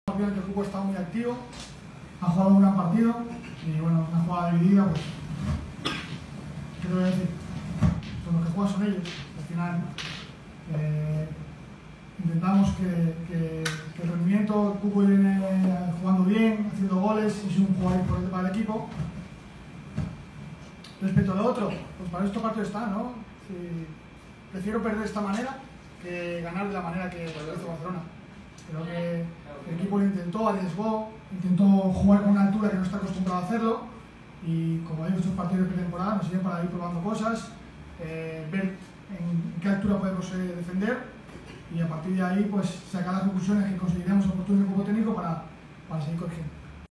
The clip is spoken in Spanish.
El Cuco ha estado muy activo, ha jugado un gran partido y bueno, una jugada dividida, pues ¿qué te voy a decir? Pues los que juegan son ellos. Al final intentamos que el rendimiento, el Cuco viene jugando bien, haciendo goles y es un jugador importante para el equipo. Respecto a lo otro, pues para estos partidos está, ¿no? Prefiero perder de esta manera que ganar de la manera que lo hizo Barcelona. Creo que el equipo lo intentó, arriesgó, intentó jugar con una altura que no está acostumbrado a hacerlo y como hay muchos partidos de pretemporada nos sirven para ir probando cosas, ver en qué altura podemos defender y a partir de ahí pues sacar las conclusiones que consideramos oportunas como técnico para seguir corrigiendo.